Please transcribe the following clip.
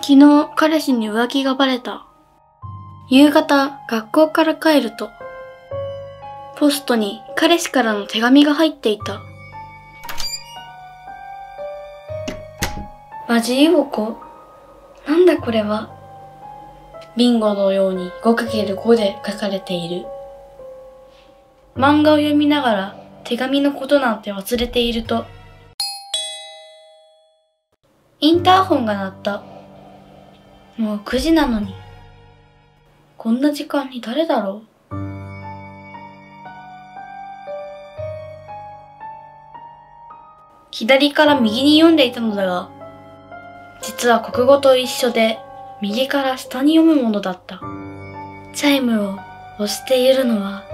昨日彼氏に浮気がバレた。夕方学校から帰ると、ポストに彼氏からの手紙が入っていた。マジイボコ？なんだこれは。ビンゴのように 5×5 で書かれている。漫画を読みながら手紙のことなんて忘れていると、インターホンが鳴った。もう9時なのに。こんな時間に誰だろう。左から右に読んでいたのだが、実は国語と一緒で右から下に読むものだった。チャイムを押しているのは